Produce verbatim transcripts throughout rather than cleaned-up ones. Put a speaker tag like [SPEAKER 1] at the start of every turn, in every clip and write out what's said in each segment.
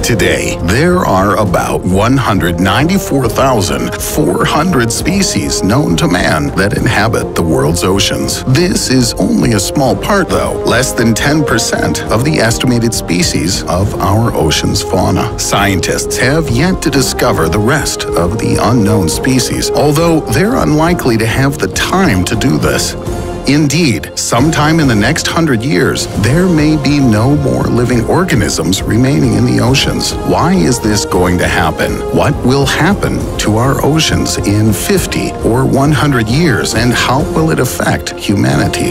[SPEAKER 1] Today, there are about one hundred ninety-four thousand four hundred species known to man that inhabit the world's oceans. This is only a small part, though, less than ten percent of the estimated species of our ocean's fauna. Scientists have yet to discover the rest of the unknown species, although they're unlikely to have the time to do this. Indeed, sometime in the next hundred years, there may be no more living organisms remaining in the oceans. Why is this going to happen? What will happen to our oceans in fifty or one hundred years, and how will it affect humanity?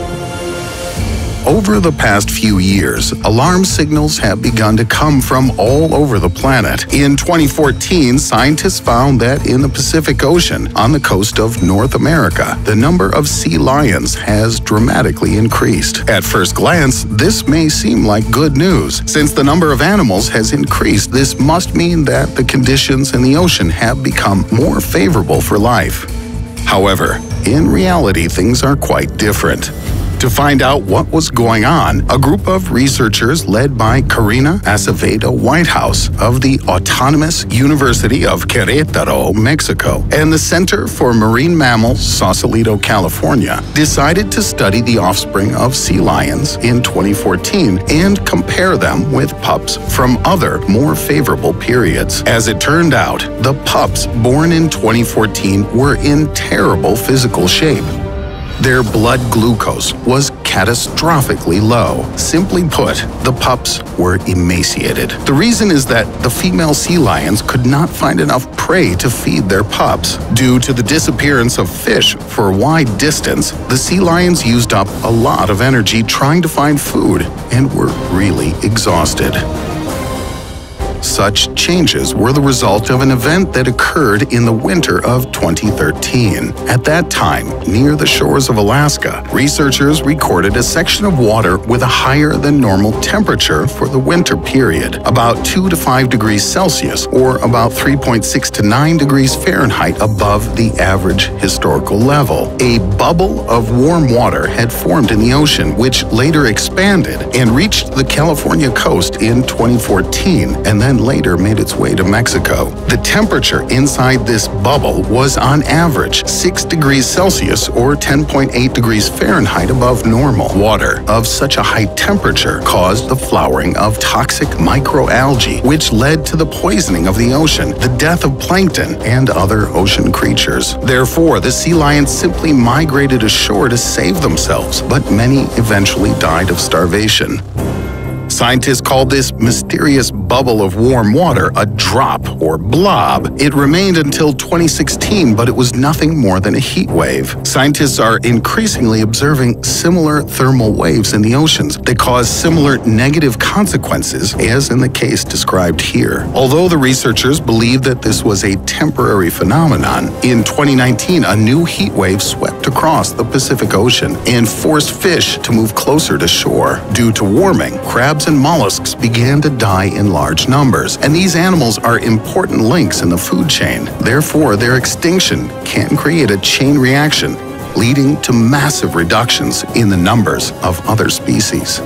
[SPEAKER 1] Over the past few years, alarm signals have begun to come from all over the planet. In twenty fourteen, scientists found that in the Pacific Ocean, on the coast of North America, the number of sea lions has dramatically increased. At first glance, this may seem like good news. Since the number of animals has increased, this must mean that the conditions in the ocean have become more favorable for life. However, in reality, things are quite different. To find out what was going on, a group of researchers led by Karina Acevedo Whitehouse of the Autonomous University of Querétaro, Mexico, and the Center for Marine Mammals, Sausalito, California, decided to study the offspring of sea lions in twenty fourteen and compare them with pups from other, more favorable periods. As it turned out, the pups born in twenty fourteen were in terrible physical shape. Their blood glucose was catastrophically low. Simply put, the pups were emaciated. The reason is that the female sea lions could not find enough prey to feed their pups. Due to the disappearance of fish for a wide distance, the sea lions used up a lot of energy trying to find food and were really exhausted. Such changes were the result of an event that occurred in the winter of twenty thirteen. At that time, near the shores of Alaska, researchers recorded a section of water with a higher than normal temperature for the winter period, about two to five degrees Celsius, or about three point six to nine degrees Fahrenheit above the average historical level. A bubble of warm water had formed in the ocean, which later expanded and reached the California coast in twenty fourteen, and then later made its way to Mexico. The temperature inside this bubble was on average six degrees Celsius or ten point eight degrees Fahrenheit above normal. Water of such a high temperature caused the flowering of toxic microalgae, which led to the poisoning of the ocean, the death of plankton, and other ocean creatures. Therefore, the sea lions simply migrated ashore to save themselves, but many eventually died of starvation. Scientists called this mysterious bubble of warm water a drop or blob. It remained until twenty sixteen, but it was nothing more than a heat wave. Scientists are increasingly observing similar thermal waves in the oceans that cause similar negative consequences as in the case described here. Although the researchers believe that this was a temporary phenomenon, in twenty nineteen a new heat wave swept across the Pacific Ocean and forced fish to move closer to shore. Due to warming, crabs and mollusks began to die in large numbers, and these animals are important links in the food chain. Therefore, their extinction can create a chain reaction, leading to massive reductions in the numbers of other species.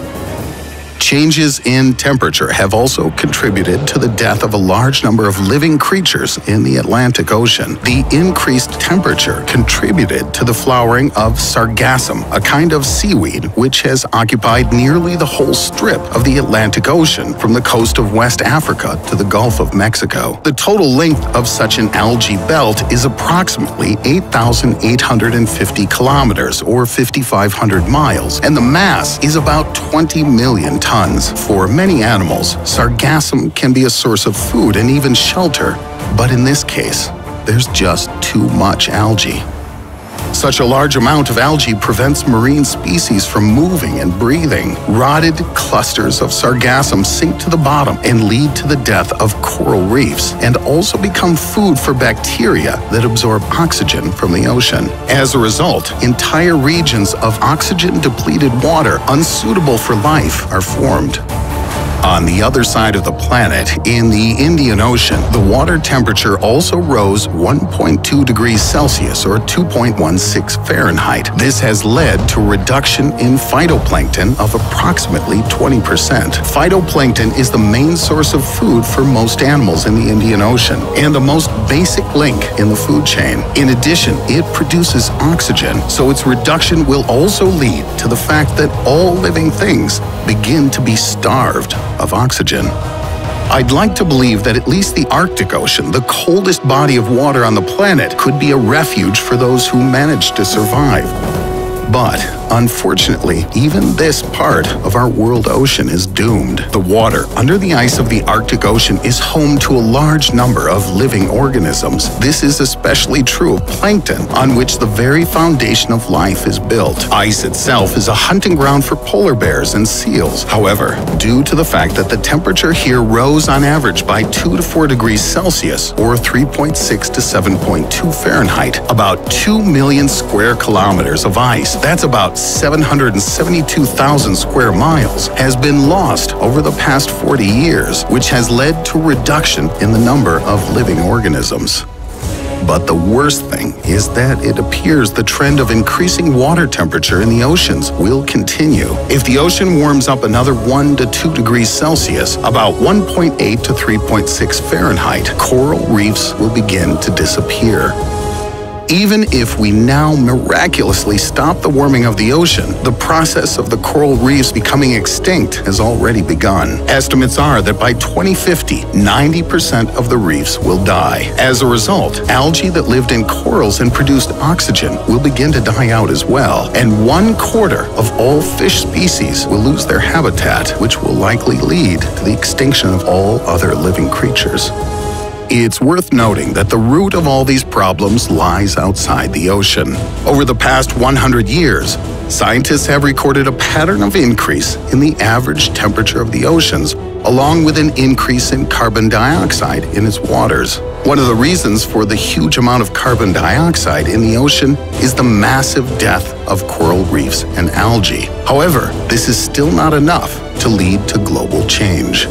[SPEAKER 1] Changes in temperature have also contributed to the death of a large number of living creatures in the Atlantic Ocean. The increased temperature contributed to the flowering of sargassum, a kind of seaweed which has occupied nearly the whole strip of the Atlantic Ocean from the coast of West Africa to the Gulf of Mexico. The total length of such an algae belt is approximately eight thousand eight hundred fifty kilometers or five thousand five hundred miles, and the mass is about twenty million tons. For many animals, sargassum can be a source of food and even shelter, but in this case, there's just too much algae. Such a large amount of algae prevents marine species from moving and breathing. Rotted clusters of sargassum sink to the bottom and lead to the death of coral reefs, and also become food for bacteria that absorb oxygen from the ocean. As a result, entire regions of oxygen-depleted water unsuitable for life are formed. On the other side of the planet, in the Indian Ocean, the water temperature also rose one point two degrees Celsius or two point one six Fahrenheit. This has led to a reduction in phytoplankton of approximately twenty percent. Phytoplankton is the main source of food for most animals in the Indian Ocean and the most basic link in the food chain. In addition, it produces oxygen, so its reduction will also lead to the fact that all living things begin to be starved of oxygen. I'd like to believe that at least the Arctic Ocean, the coldest body of water on the planet, could be a refuge for those who manage to survive. But, unfortunately, even this part of our world ocean is doomed. The water under the ice of the Arctic Ocean is home to a large number of living organisms. This is especially true of plankton, on which the very foundation of life is built. Ice itself is a hunting ground for polar bears and seals. However, due to the fact that the temperature here rose on average by two to four degrees Celsius, or three point six to seven point two Fahrenheit, about two million square kilometers of ice, that's about seven hundred seventy-two thousand square miles, has been lost over the past forty years, which has led to a reduction in the number of living organisms. But the worst thing is that it appears the trend of increasing water temperature in the oceans will continue. If the ocean warms up another one to two degrees Celsius, about one point eight to three point six Fahrenheit, coral reefs will begin to disappear. Even if we now miraculously stop the warming of the ocean, the process of the coral reefs becoming extinct has already begun. Estimates are that by twenty fifty, ninety percent of the reefs will die. As a result, algae that lived in corals and produced oxygen will begin to die out as well, and one quarter of all fish species will lose their habitat, which will likely lead to the extinction of all other living creatures. It's worth noting that the root of all these problems lies outside the ocean. Over the past one hundred years, scientists have recorded a pattern of increase in the average temperature of the oceans, along with an increase in carbon dioxide in its waters. One of the reasons for the huge amount of carbon dioxide in the ocean is the massive death of coral reefs and algae. However, this is still not enough to lead to global change.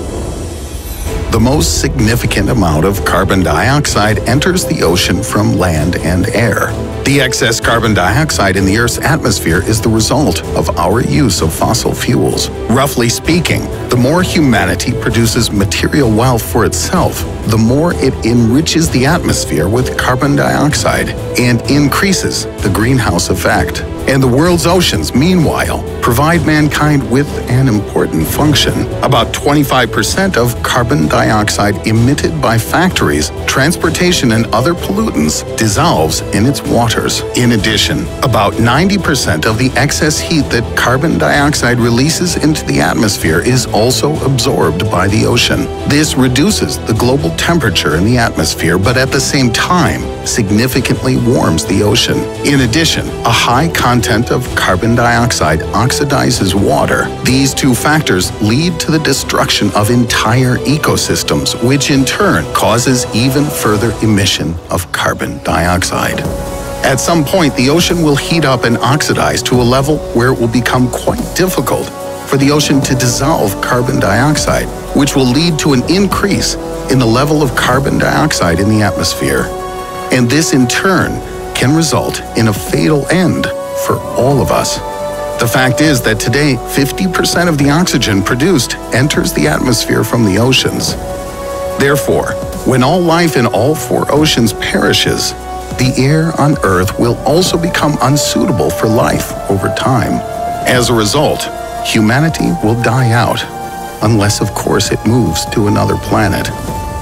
[SPEAKER 1] The most significant amount of carbon dioxide enters the ocean from land and air. The excess carbon dioxide in the Earth's atmosphere is the result of our use of fossil fuels. Roughly speaking, the more humanity produces material wealth for itself, the more it enriches the atmosphere with carbon dioxide and increases the greenhouse effect. And the world's oceans, meanwhile, provide mankind with an important function. About twenty-five percent of carbon dioxide emitted by factories, transportation, and other pollutants dissolves in its waters. In addition, about ninety percent of the excess heat that carbon dioxide releases into the atmosphere is also absorbed by the ocean. This reduces the global temperature in the atmosphere, but at the same time, significantly warms the ocean. In addition, a high content of carbon dioxide oxidizes water. These two factors lead to the destruction of entire ecosystems, which in turn causes even further emission of carbon dioxide. At some point, the ocean will heat up and oxidize to a level where it will become quite difficult for the ocean to dissolve carbon dioxide, which will lead to an increase in the level of carbon dioxide in the atmosphere. And this, in turn, can result in a fatal end for all of us. The fact is that today, fifty percent of the oxygen produced enters the atmosphere from the oceans. Therefore, when all life in all four oceans perishes, the air on Earth will also become unsuitable for life over time. As a result, humanity will die out, unless, of course, it moves to another planet.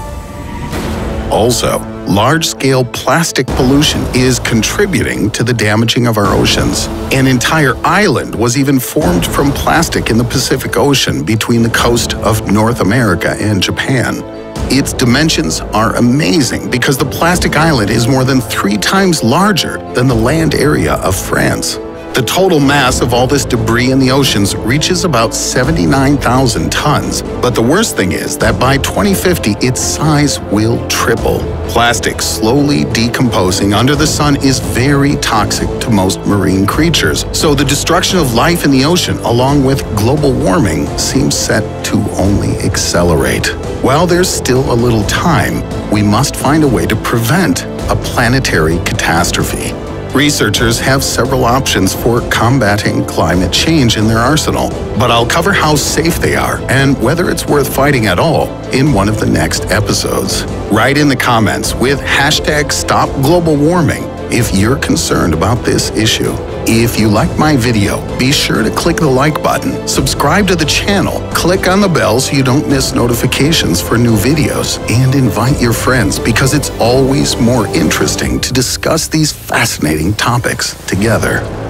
[SPEAKER 1] Also, large-scale plastic pollution is contributing to the damaging of our oceans. An entire island was even formed from plastic in the Pacific Ocean between the coast of North America and Japan. Its dimensions are amazing because the plastic island is more than three times larger than the land area of France. The total mass of all this debris in the oceans reaches about seventy-nine thousand tons. But the worst thing is that by twenty fifty, its size will triple. Plastic slowly decomposing under the sun is very toxic to most marine creatures, so the destruction of life in the ocean, along with global warming, seems set to only accelerate. While there's still a little time, we must find a way to prevent a planetary catastrophe. Researchers have several options for combating climate change in their arsenal, but I'll cover how safe they are and whether it's worth fighting at all in one of the next episodes. Write in the comments with hashtag Stop Global Warming if you're concerned about this issue. If you liked my video, be sure to click the like button, subscribe to the channel, click on the bell so you don't miss notifications for new videos, and invite your friends because it's always more interesting to discuss these fascinating topics together.